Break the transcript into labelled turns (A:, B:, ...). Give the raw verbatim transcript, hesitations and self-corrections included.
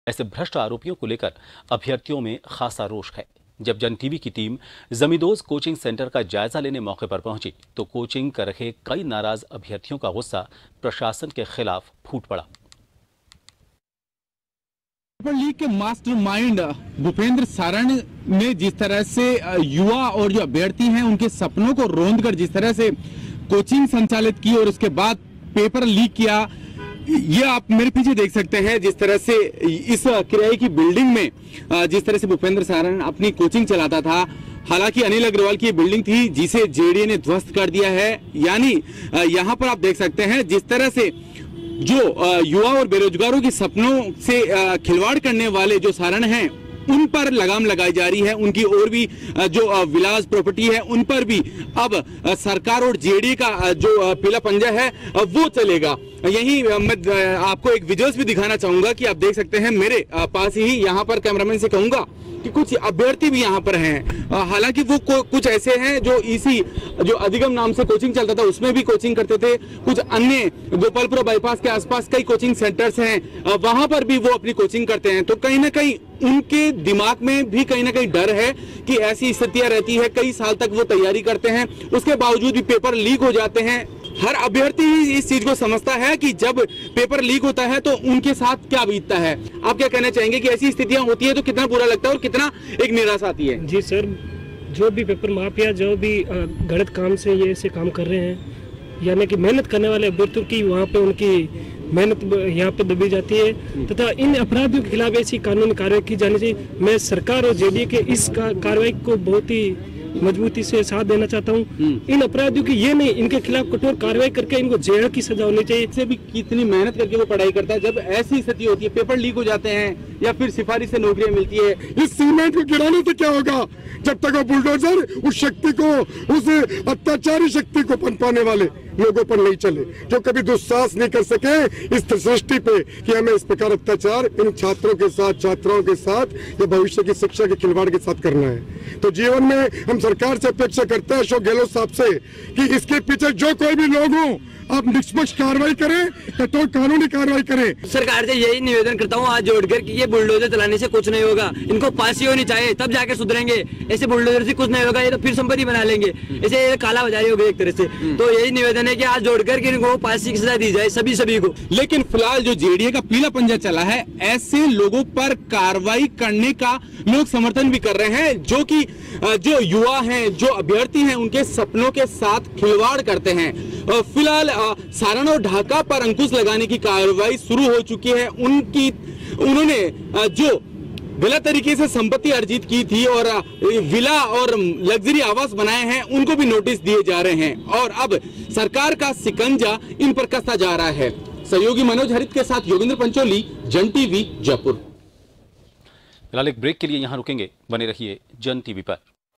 A: ऐसे भ्रष्ट आरोपियों को लेकर अभ्यर्थियों में खासा रोष है। जब जन टीवी की टीम जमींदोज कोचिंग सेंटर का जायजा लेने मौके पर पहुंची तो कोचिंग कर रहे कई नाराज अभ्यर्थियों का गुस्सा प्रशासन के खिलाफ फूट पड़ा।
B: पेपर लीक के मास्टरमाइंड भूपेंद्र सारण ने जिस तरह से युवा और जो अभ्यर्थी हैं उनके सपनों को रौंद कर जिस तरह से कोचिंग संचालित की और उसके बाद पेपर लीक किया, ये आप मेरे पीछे देख सकते हैं। जिस तरह से इस किराए की बिल्डिंग में जिस तरह से भूपेंद्र सारण अपनी कोचिंग चलाता था, हालांकि अनिल अग्रवाल की बिल्डिंग थी जिसे जेडीए ने ध्वस्त कर दिया है। यानी यहाँ पर आप देख सकते हैं जिस तरह से जो युवा और बेरोजगारों के सपनों से खिलवाड़ करने वाले जो सारण हैं उन पर लगाम लगाई जा रही है। उनकी और भी जो विलास प्रॉपर्टी है उन पर भी अब सरकार और जेडीए का जो पीला पंजा है वो चलेगा। यही मैं आपको एक विजुअल्स भी दिखाना चाहूंगा कि आप देख सकते हैं मेरे पास ही, यहाँ पर कैमरामैन से कहूंगा कि कुछ अभ्यर्थी भी यहाँ पर हैं। हालांकि वो कुछ ऐसे हैं जो इसी जो अधिगम नाम से कोचिंग चलता था उसमें भी कोचिंग करते थे। कुछ अन्य गोपालपुरा बाईपास के आसपास कई कोचिंग सेंटर्स हैं, वहां पर भी वो अपनी कोचिंग करते हैं। तो कहीं ना कहीं उनके दिमाग में भी कहीं ना कहीं डर है कि ऐसी स्थितियां रहती है, कई साल तक वो तैयारी करते हैं, उसके बावजूद भी पेपर लीक हो जाते हैं। हर अभ्यर्थी ही इस चीज को समझता है कि जब पेपर लीक होता है तो उनके साथ क्या बीतता है। आप क्या कहना चाहेंगे कि ऐसी स्थितियां होती है तो कितना बुरा लगता है और कितना एक निराशा आती है?
C: जी सर, जो भी पेपर माफिया जो भी गलत काम से ये ऐसे काम कर रहे हैं, यानी कि मेहनत करने वाले अभ्यर्थियों की वहाँ पे उनकी मेहनत यहाँ पे दबी जाती है तथा इन अपराधियों के खिलाफ ऐसी कानूनी कार्रवाई की जानी चाहिए। मैं सरकार और जेडीए के इस कार्रवाई को बहुत ही मजबूती से साथ देना चाहता हूँ। इन अपराधियों की ये नहीं, इनके खिलाफ कठोर कार्रवाई करके इनको जेल की सजा होनी चाहिए।
B: इससे भी कितनी मेहनत करके वो पढ़ाई करता है, जब ऐसी स्थिति होती है, पेपर लीक हो जाते हैं या फिर सिफारिश से नौकरियां मिलती है।
D: इस सीमेंट को गिराने से क्या होगा जब तक वो बुलडोजर उस शक्ति को, उस अत्याचारी शक्ति को पनपाने वाले लोगों पर नहीं चले, जो कभी दुस्साहस नहीं कर सके इस सृष्टि पे कि हमें इस प्रकार अत्याचार इन छात्रों के साथ, छात्राओं के साथ या भविष्य की शिक्षा के खिलवाड़ के साथ करना है। तो जीवन में हम सरकार से अपेक्षा करते हैं, अशोक गहलोत साहब से, कि इसके पीछे जो कोई भी लोग हों आप निष्पक्ष कार्रवाई करें, कठोर कानूनी कार्रवाई करें।
E: सरकार से यही निवेदन करता हूँ आज जोड़कर कि ये बुलडोजर चलाने से कुछ नहीं होगा, इनको फांसी होनी चाहिए तब जाके सुधरेंगे। ऐसे बुलडोजर से कुछ नहीं होगा, ये तो फिर संपत्ति बना लेंगे, ऐसे काला बाजारी हो गई एक तरह से। तो यही निवेदन है कि आज जोड़कर इनको फांसी की सजा दी जाए सभी सभी को।
B: लेकिन फिलहाल जो जेडीए का पीला पंजा चला है, ऐसे लोगों पर कार्रवाई करने का लोग समर्थन भी कर रहे हैं जो कि जो युवा हैं, जो अभ्यर्थी हैं, उनके सपनों के साथ खिलवाड़ करते हैं। फिलहाल सारण और ढाका पर अंकुश लगाने की कार्रवाई शुरू हो चुकी है। उनकी उन्होंने जो गलत तरीके से संपत्ति अर्जित की थी और विला और लग्जरी आवास बनाए हैं उनको भी नोटिस दिए जा रहे हैं और अब सरकार का शिकंजा इन पर कसता जा रहा है। सहयोगी मनोज हरित के साथ योगेंद्र पंचोली, जन टीवी, जयपुर।
A: फिलहाल एक ब्रेक के लिए यहां रुकेंगे, बने रहिए जन टीवी पर।